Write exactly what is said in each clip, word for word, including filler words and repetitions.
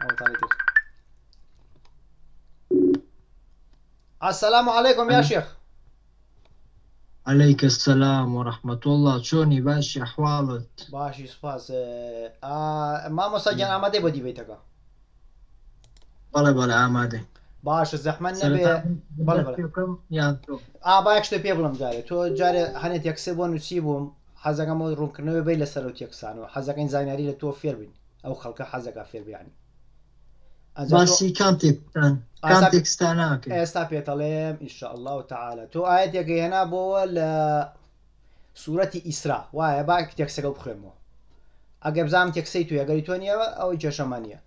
السلام عليكم يا شيخ. عليك السلام ورحمة الله. شوني باشا أحوالك؟ باشی سپاس. مامۆستا گیان ئامادەی بۆ دیبێتەکە؟ بەڵێ بەڵێ ئامادەی. باشە زەحمەت نەبێ. سەرەتا بەڵێ بەڵێ دەستێکم یان تۆ؟ ئا با یەک شتێ پێ بڵم جارێ تۆ جارێ هەنێت یەکسێ بۆ نووسی بووم حەزەکەم بۆ ڕوونکردنەوەی بەی لەسەر و تێکسانەوە حەزەکەین زانیاری لە تۆ فێر بین ئەو خەڵکە حەزەکە فێر بیانی باسی کامتێکتان کامتێکستان ناکەی ئێستا پێتەڵێم ئینشاءالله تعالى تۆ ئاەتێکە هێنا بۆوە لە سوورەتی ئیسرا وایە با تێکسەکە بخوێنمەوە ئەگە بزانم تێکسەی تو ئەگەری تۆ نییەوە ئەوەی کێشەمان نییە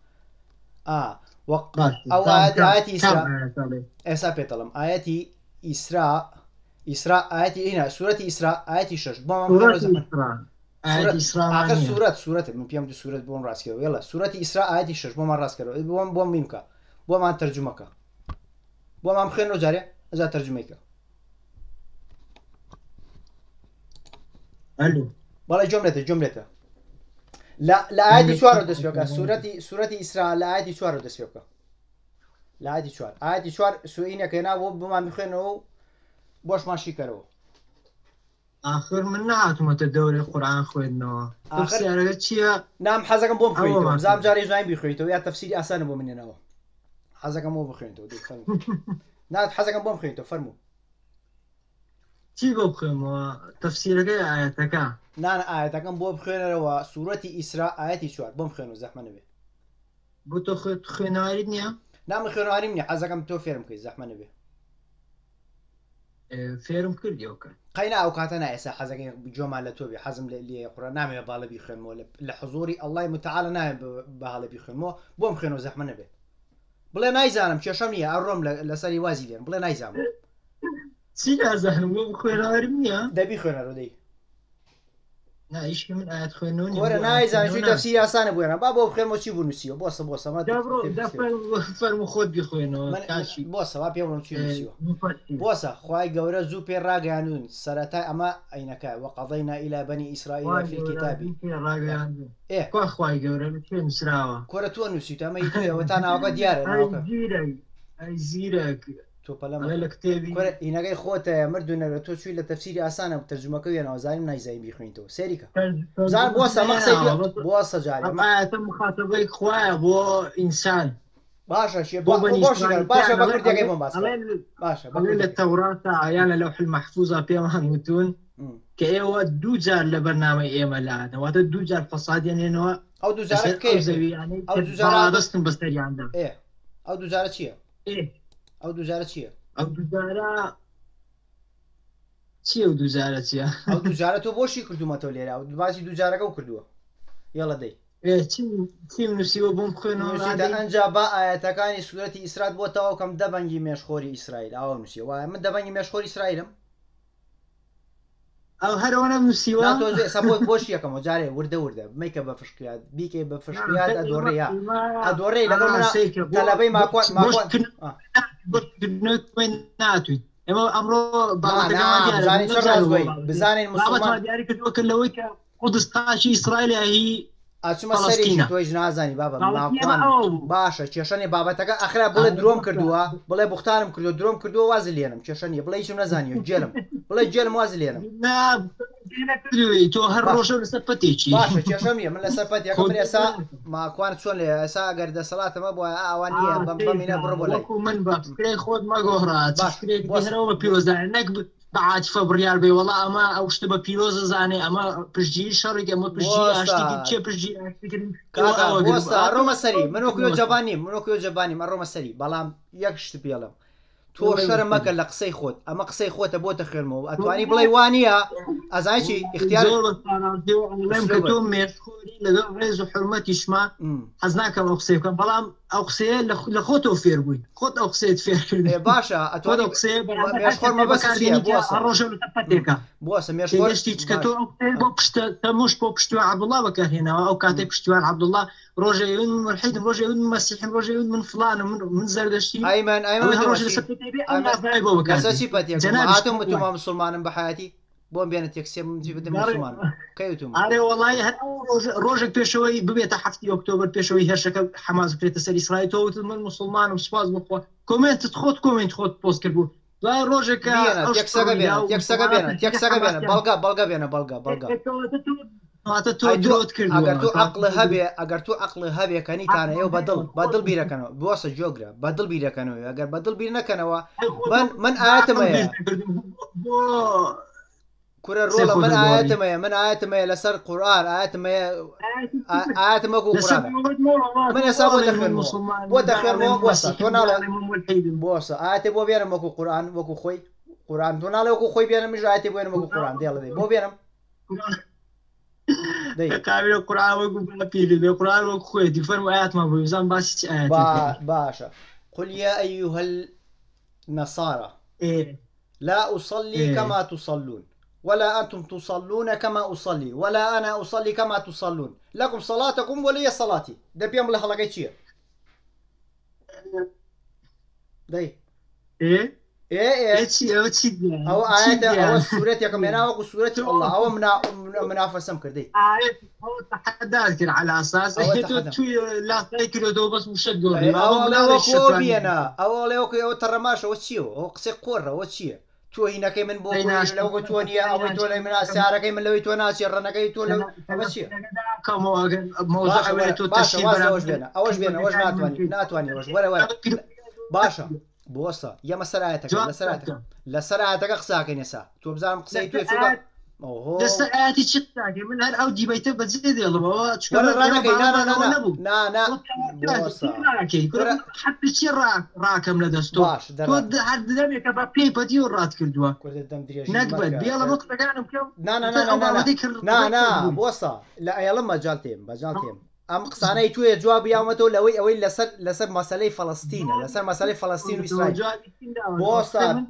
ئەو ئاەتی ئیسرا ئێستا پێتەڵم ئاەتی ئیسرا ئیسرا ئاەتی ئینە سوورەتی ئیسرا ئاەتی شەش بۆ آخر سوورەت سوورەت من پێم دو سوورەت بۆم ڕاستکەوە وێڵە سوورەتی ئیسرا ئاەتی شەش بۆمان ڕاستکەوە بۆم بۆم بیمکە بۆمان تەرجمەکە بۆمان بخوێنەوە جارێ ئەجا تەرجمەیکە بەڵێ جۆملێتە جۆملێتە لە ئاەتی چوارەوە دەست پێ بکە سوورەتی سوورەتی ئیسرا لە ئاەتی چوارەوە دەست پێ بکە لە ئاەتی چوار ئاەتی چوار سوئینەکە هێنا بۆ بۆمان بخوێنەوە و بۆشمان شیکەرەوە. آخر من نهاتمەتە دەورەی قورئان خوێندنەوە تەفسیرەکە چییە؟ نام حەزەکەم بۆم بخوێنیتەوە بزانم جارێ ژنای بیخوێنیتەوە یا تەفسیری ئاسانە بۆ منێنەوە حەزەکەم بۆ بخوێنیتەوە نات حەزەکەم بۆم بخوێنیتەوە فەرموو چی بۆ بخوێنمەوە تەفسیرەکەی ئاەتەکە؟ نان ئاەتەکەم بۆ بخوێنەرەوە سوورەتی ئیسرا ئاەتی چوار بۆم خوێنەوە زەحمە نەبێ بۆ تۆ خوێنەوەریت نییە؟ نام خوێنەواریم نییە حەزەکەم تۆ فێرم بکەیت زەحمە نەبێ فێرم کردیەوەکە قەینا ئەو کاتە نایەسا حەزەکەی جۆمان لە تۆ بێ حەزم لێ قورئان نامەوێت باڵە بیخوێنمەوە لە حوزوری ئەڵڵای متعالە نایە باڵە بیخوێنمەوە بۆم خوێنەوە زەحمە نەبێ بڵێ نایزانم کێشەم نییە ئەڕۆم لەسەری وازی لێن بڵێ نایزانم چی نازانم بۆ خوێنەوەریم نییە دەبی خوێنەرەوە دەی نایشکی من ئاەت خوێنەوە وەرە نایزانم تەفسیری ئاسانە بۆێنە با بۆ بخوێنمەوە چی بوو نووسیوە بۆسە بۆسە فەرموو خۆت بیخوێنەوە بۆسە وا پێ بڵم چی نووسیوە بۆسە خوای گەورە زوو پێ ڕاگەیاندون سەرەتای ئەمە ئەینەکە وەقەضەینا إلى بني إسرائيل في الكتاب خوای گەورە لە کوێ نووسراوە کۆرە تۆ نووسیت ئەمە هیچ تا ناوەکە دیارە ئەی زیرەک لە کتێبی ئینەکەی خۆتە مردونەرە تۆ چوی لە تەفسیری ئاسانە تەرجمەکە وێنەوە زانیم نایزایی بیخوێنیتەوە سێریکە زان بۆسە مەقسەی بۆسە جارێ ئەمایەتە مخاتەبەی خوایە بۆ ئینسان باشە بۆ باشە بە کوردیەکەی بۆم باس باشە لە تەوراتە یان لە لەوح المەحفوظە پێمان وتون کە ئێوە دوو جار لە بەرنامەی ئێمە لادەواتە دوو جار فەسادیان هێنەوە ئەو دوو جارە کەی زەویانەی ئەو دەستن بەسەریاندا ئەو دوو جارە چییە؟ ئەو دووجارە چییە؟ ئەو دووجارە چی ئەو دووجارە چییە؟ ئەو دووجارە تۆ بۆشی کردومەتەوە لێرە و باسی دووجارەکە و کردووە یاڵە دەی چیم نووسیوە بۆم بخوێنەوە ئەنجا با ئاەتەکانی سوورەتی ئیسرات بۆ تەواو کەم دەبەنگی مێشخۆری ئیسرائیل ئاوا نووسیە وایە من دەبەنگی مێشخۆری ئیسرائیلم ئەو هەرەوەنە نووسیوە سەبۆی بۆشی یەکەمەوە جارێ وردە وردە بمیکە بە فشکات بیکەی بە فشکات ئەدۆڕێیا ئەدۆڕێی لەگەڵ تەلەبەی ماکوات ناتوین ئێمە ئەمڕۆ بزانین مسلمان دیاری کردووە کە لەوەی کە قودستانشی ئیسرائیلە هی ئاچمە سەرێکی تۆیش نازانی بابە باشە کێشەنێ بابەتەکە ئەخرا بڵێ درۆم کردووە بڵێ بوختانم کردو درۆم کردووە وازی لێنم کێشەنیە بڵێ هیچم نەزانانی و جێلم بڵێ جێلم وازی لێنم تۆ هەر ڕۆژە لەسەر پەتێکی باشە کێشەمیە من لەسەر پەتێکم ئێستا ماکوان چۆن لێ ئێسا ئەگەر دەسەڵاتەمە بۆ ئاوان نییە بەم بەمینە بڕ بۆ لای من بەفکرەی خۆت مەگۆڕات باشەوە بە پیرۆزانە نەک عاتفە بڕیار بێ وەڵا ئەمە ئەو شتە بە پیرۆزە زانێ ئەمە پشتگیری شەڕێک ئەمە پشتگیری ئاشتێکی چێ پشتگیری ڕۆمە سەری منۆکیۆ جەبانی منۆکیۆ جەبانی مە ڕۆمە سەری بەڵام یەک شت پێڵم تۆ شەرم مەکە لە قسەی خۆت ئەمە قسەی خۆتە بۆتە خوێنمەوە ئەتوانی بڵێ وانە ئەزانکی اختیار تۆ مێرخۆری لەگەڵ ڕێز و حرمەتیشما حەز ناکەم ئەو قسەی بکەم بەڵام ئەو قسەیە لە خۆتەوە فێر بووی خۆت ئەو قسەیت فێر کردێ باشە ئەتوانی قسەیە مێشخۆرمە بەسەریە ڕۆژە پەتێکە بۆسە مێشخۆرشتی کە تۆ بۆ پشتە تەموش بۆ پشتیوان عەبدوڵڵا بەکارهێنەوە ئەو کاتەی پشتیوان عەبدوڵڵا ڕۆژێ من ملحیدم ڕۆژێ من مەسیحیم ڕۆژێ من فڵانم من زەردەشتی ئەیمن ئەیمن مسلمانم بە حیاتی بۆم بێنە تێکسێ بدەم مسلمان کەوتم ئارێ وڵی هەر ڕۆژێک پێشەوەی ببێتە هەفتی ئۆکتۆبر پێشەوەی هێرشەکە حەماس بکرێتە سەر ئیسرائیل تۆوت من مسلمانم سوپاس بخوا کۆمنتت خۆت کۆمنت خۆت پۆست کرد بوو دوای ڕۆژێکە تێکسەکە بێنە تێکسەکە بێنە تێکسەکە بێنە بەڵگا بەڵگا بێنە بەڵگا بەڵگا تۆ درۆت کرد ئەگەر تو عقل هەبێ ئەگەر تو عقل هەبێکەنیتانە ئێوە بەدڵ بەدڵ بیرەکەنەوە بۆسە جۆگرە بەدڵ بیرەکەنەوە ئەگەر بەدڵ بیر نەکەنەوە من من ئاەتمەیە کورە ڕۆڵە من ئاەتمەیە من ئاەتمەیە لەسەر قورآن ئاەتمەیە ئاەتمەکو قورآن من ێستا بۆ دەخوێنمەوە بۆ دەخوێنمەوە بۆسە تۆ ناڵێ بۆسە ئاەتێ بۆ بێنم وەکو قورآن وەکو خۆی قورآن تۆ ناڵێ وەکو خۆی بێنم مژ ئاەتێ بێنم وەکو قورآن دێڵێ بۆ بێنم کاوی قورآن وەکو پیر بێ قورآن وەکو خۆیەتی فەرموو ئاەتمان بۆ بزان باسی چ ئاەتێک باشە قل يا أيها النصارى لا أصلي كما تصلون ولا أنتم تصلون كما أصلي ولا أنا أصلي كما تصلون لكم صلاتكم ولي صلاتي ده بيعمل حلقة شيء ده إيه إيه إيه شيء أو شيء أو آيات أو سورة يا كمان أو سورة الله أو منا منافسة كردي آيات أو تحدث على أساس شوي لا تذكر دو بس مشجع أو لا وكوبينا أو لا وكو أو ترماش أو شيء أو قصي قرة أو شيء تو هنا كي من بوكو لو توانيا أو تواني من أسعار كي من لو تواناس يرنا كي تو لو أمشي كم موضوع حوالي تو تشيب أوش بينا أوش بينا أوش ناتواني ناتواني أوش ولا ولا باشا بوصة يا مسرعتك لسرعتك لسرعتك قصاك نسا تو بزارم قصي تو سوق اوه لسرعتي شتاك من هر او جيبيته بزيد يلا بابا ولا رانا كي نا نا نا نا نا بوصة حتى شي راك راكم لدستو باش تو حد دمك بابي بديو رات كردوا نقبل بيلا نقطة كانوا كم نا نا نا نا نا نا بوصة لا يلا مجالتين مجالتين ام قسانەی توێ جواب یامەتەوە لەوەی ئەوەی لەسەر لەسەر مەسەلەی فەڵەستینە لەسەر مەسەلەی فەڵەستین و ئیسرائیل بۆسە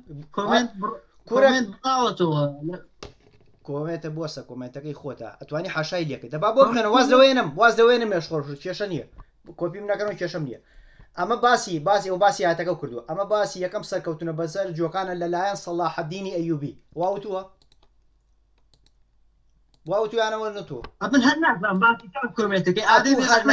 کۆمنتە بۆسە کۆمنتەکەی خۆتە ئەتوانی حاشای لێکە دەبا بۆ بخێنە واز لەوێنم واز لەوێنم مێشخۆش کێشە نییە کۆپیم نەکەنەوە کێشەم نییە ئەمە باسی باسی ئەو باسی هاتەکە کردووە ئەمە باسی یەکەم سەرکەوتنە بەسەر جۆکانە لەلایەن سەڵاح الدینی ئەیوبی واوتووە واوتویانەوە نەتۆ من هەر نازانم باسی کام کۆمنتەکەی ئادەی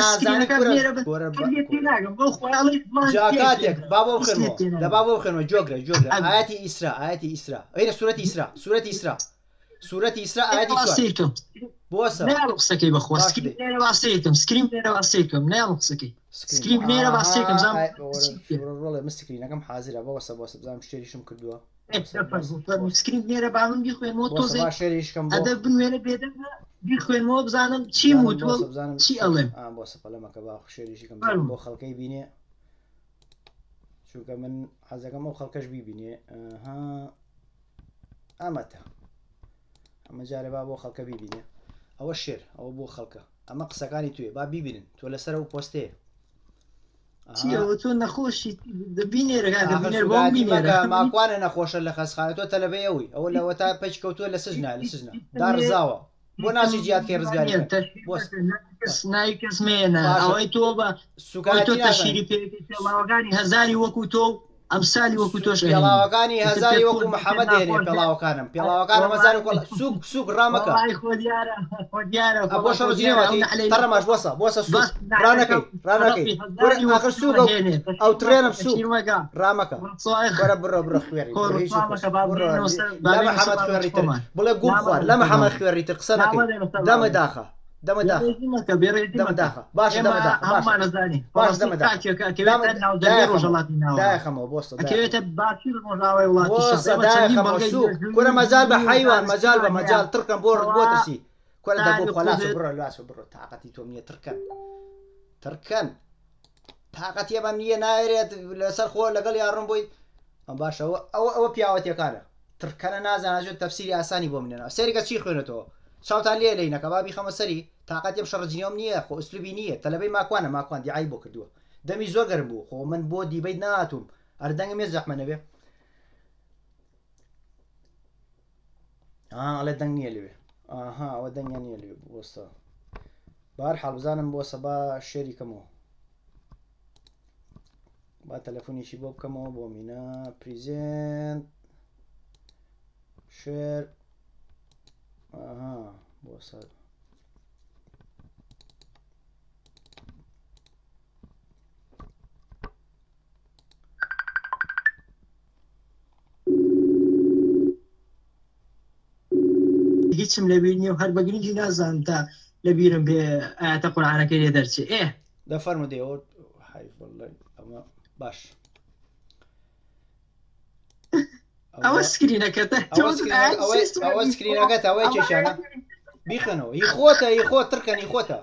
جاکاتێک با بۆ بخێنەوە دەبا بۆ بخێنەوە جۆگرە جۆگرە ئاەتی ئیسرا ئاەتی ئیسرا ئەینە سوورەتی ئیسرا سوورەتی ئیسرا سوورەتی ئیسرا ئاەتی واسیکەم بۆسە نێڵ قسەکەی بەخۆ سکریم لێرە واسیکەم سکریم لێرە واسیکەم نێڵ قسەکەی سکریم لێرە واسیکەم زانم ڕۆڵێ من سکرینەکەم حازرە بەوەسە بۆسە بزانم شتێریشم کردووە سکرین لێرە با من بیخوێنەوە تۆزێ شێریشکەم ئەدە بنوێنە بێدە بیخوێنەوە بزانم چی موتوە چی ئەڵێم بۆسە پەلەمەکە با شێریشکەم بۆ خەڵکەی بینێ چونکە من حەزەکەم ئەو خەڵکەش بیبینێ ها ئەمەتە ئەمە جارێ با بۆ خەڵکە بیبینێ ئەوە شێر ئەوە بۆ خەڵکە ئەمە قسەکانی توێ با بیبینن تۆ لەسەر ئەو پۆستەیە تۆ نەخۆشی دەبینێرە ماکوانە نەخۆشە لە خەسخانە تۆ تەلەبەی ئەوی ئەوە لەوە تا پچ کەوتووە لە سژنا لە سژنا دارزاوە بۆ ناچی جیاتکەی ڕزگاری نای کەسمێنە ئەوەی تۆ بە سوکای تۆ تەشیری پێڵاوەکانی هەزاری وەکو تۆ ئەمسالی وەکو تۆش پێڵاوەکانی هەزاری وەکو محەممەد دێنێ پێڵاوەکانم پێڵاوەکانم هەزار سوک سوک ڕامەکە بۆ شەڕجیێواتی تەڕەماش بۆسە بۆسە سوک ڕانەکەی ڕانەکەی آخر سوک ئەو ترێنم سوک ڕامەکە وەرە بڕە بڕە خوێری لە محەممەد خوێڕیتر بڵێ گوڵ خوارد لە محەممەد خوێڕیتر قسە نەکەی دەمە داخە دەمە داخە دەمە داخە باشە دەمە باش دەمە داخەمەوە بۆستە کورە مەجال بە حیوان مەجال بە مەجال ترکەم بۆ ڕبووەتەسی کورە دەبوو خۆلاس بڕە لاس بڕۆ تااقەتی تۆم نییە ترکەن ترکەن تااقەت ێمەم نییە نایرێت لەسەر خۆ لەگەڵ یاڕم بۆی ئەم باشە ئەوە ئەوە پیاوەتیەکانە ترکەنە نازاناژێت تەفسیری ئاسانی بۆ منێنەوە سەریکە چی خوێنێتەوە چاوتان لێ لەینەکە بابی خەمە سەری تااقەت ێم شەڕجنیۆم نییە خۆ ئوسلوبی نییە تەلەبەی ماکوانە ماکوان دیعای بۆ کردووە دەمی زۆر گەرم بوو خۆ من بۆ دیبەیت ناتوم ئەردەنگە مێ زەحمە نەبێ ئەڵێ دەنگ نییە لەوێ ئاها ئەوە دەنگیان نییە لێ بۆستا بەهەرحاڵ بزانم بۆسە با شێری کەمەوە با تەلەفۆنیشی بۆ بکەمەوە بۆ مینە پریزێنت شێر ئاها بۆ سەد هیچم لەبیر نییە و هەر بەگرنگی نازانم تا لەبیرم بێ ئاەتە قورآنەکەی لێ دەرچێ ئێ دەفەرمو دێەوە حیف وەڵڵی ئەمە باش ئەوە سکرینەکەتە ئەوە سکرینەکەت ئەوەی کێشانە بیخەنەوە هی خۆتە هی خۆت ترکەن هی خۆتە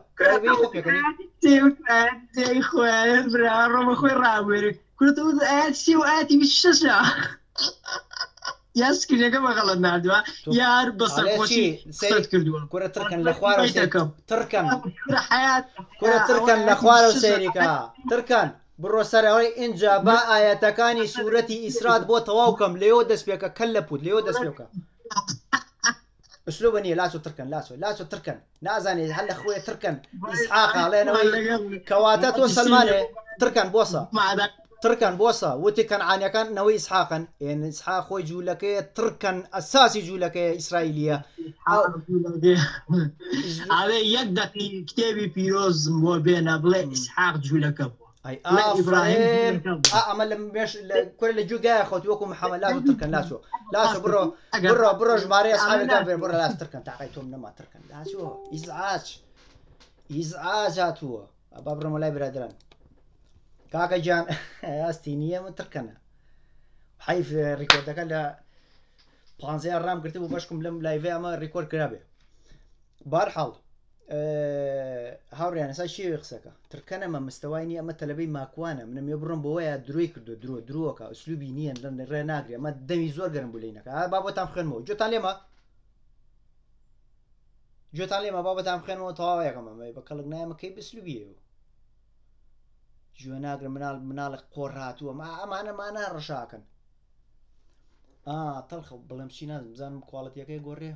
خۆیان برا ڕۆمە خۆی ڕابێرە کورت ئاتی و ئاتی شەشە یا سکرینەکە بەغەڵت نردووە یار بەسەرخۆشی سەرت کردووە کورە ترکەن لە خوارە دەکەم ترکەن حیات کورە ترکەن لە خوارە و سەیریکە ترکەن بڕۆ سەرەوەی اینجا با ئاەتەکانی سوورەتی ئیسرات بۆ تەواو کەم لێەوە دەست پێکە کەل لە پوت لێەوە دەست پێکە ئەسلوبە نییە لاسو ترکەن لاسۆ لاسۆ ترکەن نازانێت هەر لە خۆی ترکەن ئیسحاقا لێنەوەی کەواتە تۆ سلمانێ ترکەن بۆسە ترکەن بۆسە وتی کەنعانیەکان نەوەی ئیسحاقن ئێن ئیسحاق خۆی جوولەکەی ترکەن ئەساسی جوولەکەی ئیسرائیلیە ئاوێ یەک دەقی کتێبی پیرۆزم بۆ بێنە بڵێ ئیسحاق جوولەکە بووە ئەمە لە کورە لە جوگای خۆت وەکو محەممەد لاس و ترکەن لاسۆ لاسۆ بڕۆ بڕۆ بڕۆ ژمارە ئەسحابەکان بێ بڕۆ لاس ترکەن تاقی تۆم نەما ترکەن لاسۆ ئیزعاج ئیزعاج هاتووە با بڕۆمە لای برادران کاکە گیان ئاستی نییە من ترکەنە حیف ڕیکۆردەکە لە پانزەیان ڕام گرتبوو بەشکم لەم لایڤێ ئەمە ڕیکۆرد کرابێ بارحاڵ هاوڕیان ئێستا شێوێ قسەکە ترکەنەمە مستەوای نیە ئەمە تەلەبەی ماکوانە منەمێ بڕم بۆەیە درۆی کردو درۆ درۆکە ئەسلوبی نییە ڕێ ناگرێ ئەمە دەوی زۆر گەرم بوو لینەکە بابەتان خوێنمەوە جۆتان لێمە جۆتان لێمە بابەتان خوێنەوە تەواوەیەکەمە بە کەڵک نایەمەکەی بسلوبیەوە ژوێ ناگرم مناڵ مناڵک قۆڕ هاتووە ئەمانەمانە ڕەشاکەن تەڵخە بڵێم چی نازم بزانم کواڵەتیەکەی گۆڕێ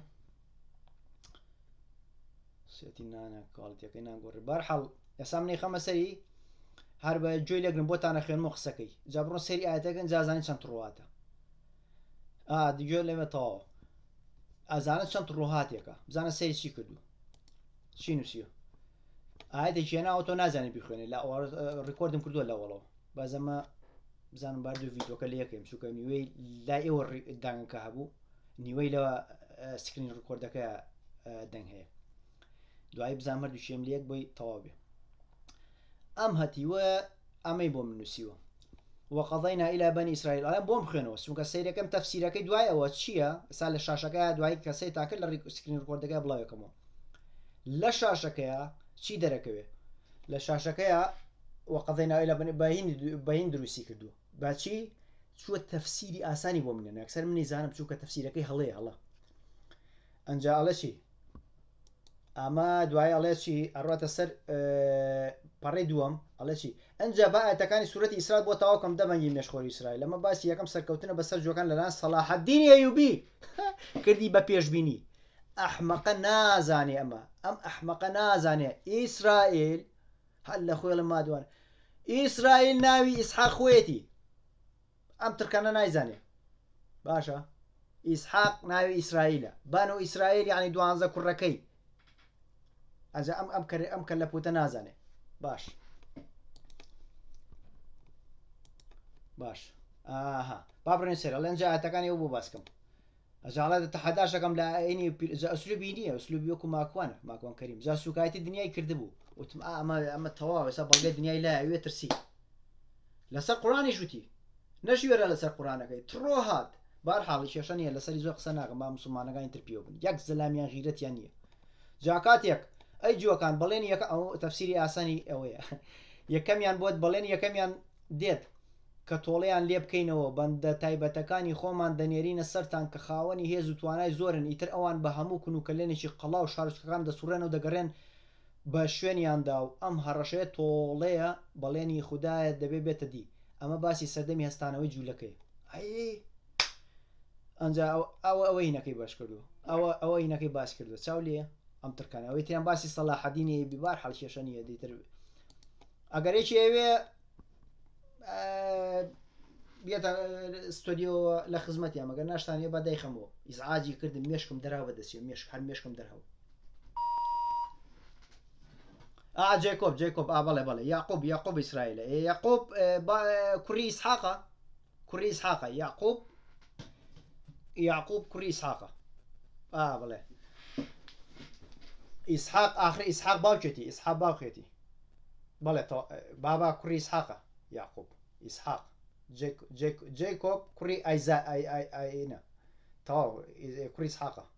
سێتی نانە کاڵتیەکەی ناگۆڕێ بارحاڵ ئێستا منی خەمە سەری هەر بە جۆی لەگرم بۆتانە خوێنمە قسەکەی جا بڕۆ سەری ئاەتەکەن جازانی چەند ڕواتە دیگوێ لێمە تەواوە ئازانە چەند ڕۆهاتێکە بزانە سەری چی کردو چی نووسیە ئاەتێکی هێناوە تۆ نازانێت بخوێنێت لە ڕیکۆردم کردووە لەوەڵەوە بازەمە بزانم باردوو ڤیدۆکە لە یەکەم چووکە نیوەی لای ئێوە داگەکە هەبوو نیوەی لەوە سکرین ڕکۆردەکە دەنگ هەیە دوایی بزان مەردو شێم لەیەک بۆی تەواو بێ ئەم هەتیوە ئەمەی بۆ من نووسیوە وەقەضەینا ئیلا بەنی ئیسرائیل ئەڵێ بۆم خوێنەوە چونکە سەیرەکەم تەفسیرەکەی دوای ئەوە چییە ئێستا لە شاشەکە دوایی کەسەی تاکرد لە سکرین ڕکۆردەکە بڵاوێکەمەوە لە شاشەکەیە چی دەرەکەوێ لە شاشەکەیە وەقەضەینا ئیلا بەهین دروستی کردووە باچی چووە تەفسیری ئاسانی بۆ منە ناکسەر منی زانم چووکە تەفسیرەکەی هەڵەیە هەڵە ئەنجا ئەڵە چی ئەمە دوای ئەڵێکی ئەڕاتە سەر پەڕێ دووەم ئەڵێکی ئەنجا بە ئاەتەکانی سوورەتی ئیسرات بۆ تاواکەم دەبەنگی مێشخۆری ئیسرائیل لەمە باسی یەکەم سەرکەوتنە بەسەر جۆکان لەلایەن سەلاح الدین ئەیوبی کردی بە پێشبینی ئەحمەقە نازانێ ئەمە ئەم ئەحمەقە نازانێ ئیسرائیل هەل لە خۆی لە مادوانە ئیسرائیل ناوی ئیسحاق خۆیەتی ئەم ترکانە نایزانێ باشە ئیسحاق ناوی ئیسرائیلە بانەوە ئیسرائیل یعنی دوانزە کوڕەکەی ئەجا ئەم ئەم کەرێ ئەم کە لە پوتە نازانێ باش باش ئاها با بڕێن سێرە لەنج ئاەتەکانی ئەو بۆ باسکەم ئەجاڵە تەحەداشەکەم لە ئەینی ئەسلوبی نییە ئەسلوبی وەکو ماکوانە ماکوان کەریم جا سوکایەتی دنیای کردبوو وتم ئەمە ئەمە تەواو ێستا بەڵگەی دنیای لایە ئەوێ ترسی لەسەر قوڕانیش وتی نەشوێرە لەسەر قوڕانەکەی تڕۆ هات بارحاڵی کێشە نیە لەسەری زۆر قسە ناکەم با موسڵمانەکانی تر پێوە بن یەک زەلامیان غیرەتیان نییە جا کاتێک ئەی جووەکان بەڵێن یەکە ئەو تەفسیری ئاسانی ئەوەیە یەکەمیان بۆت بەڵێن یەکەمیان دێت کە تۆڵەیان لێ بکەینەوە بەندە تایبەتەکانی خۆمان دەنێرینە سەرتان کە خاوەنی هێز و توانای زۆرن ئیتر ئەوان بە هەموو کون و کەلێنێکی قەڵا و شارچکەکان دەسوڕێن و دەگەڕێن بە شوێنیاندا و ئەم هەڕەشەیە تۆڵەیە بەڵێنی خوددایە دەبێ بێتە دی ئەمە باسی سەردەمی هەستانەوەی جوولەکەی ئەنجا ئەوە ئەوەی نەکەی باش کردو ئەوە ئەوەی نەکەی باس کردو چاو لێ ئەم ترکانە ئەوەی تیان باسی سەلاح الدینی بیبار هەڵکێشە نیە دیتر ئەگەرێکی ئەوێ بێتە ستۆدیۆ لە خزمەتی ئەمەگە ناشتانێ بە دایخەمەوە ئیزعاجی کردم مێشکم دەراوە دەسیێ مێشک هەر مێشکم دەرهەوە ئا جێکۆب جێکۆب ئا بەڵێ بەڵێ یاقوب یاقوب ئیسرائیلە یاقوب کوڕی ئیسحاقە کوڕی ئیسحاقە یاقوب یاقوب کوڕی ئیسحاقە ئا بڵێ ئیسحاق ئاخر ئیسحاق باوکێتی ئیسحاق باوکێتی بەڵێ بابا کوڕی ئیسحاقە یاقوب ئیسحاق جێکۆب کوڕی ئایزا ئاینە تەواو کوڕی ئیسحاقە